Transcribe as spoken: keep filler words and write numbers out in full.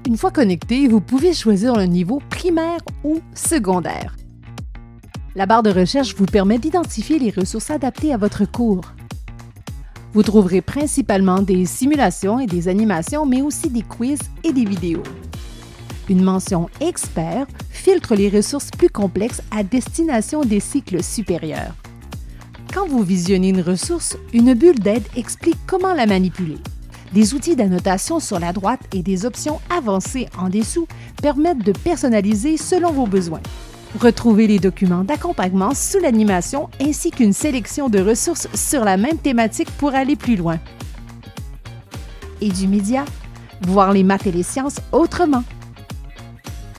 Une fois connecté, vous pouvez choisir le niveau primaire ou secondaire. La barre de recherche vous permet d'identifier les ressources adaptées à votre cours. Vous trouverez principalement des simulations et des animations, mais aussi des quiz et des vidéos. Une mention « Expert » filtre les ressources plus complexes à destination des cycles supérieurs. Quand vous visionnez une ressource, une bulle d'aide explique comment la manipuler. Des outils d'annotation sur la droite et des options avancées en dessous permettent de personnaliser selon vos besoins. Retrouvez les documents d'accompagnement sous l'animation ainsi qu'une sélection de ressources sur la même thématique pour aller plus loin. Et du média, voir les maths et les sciences autrement.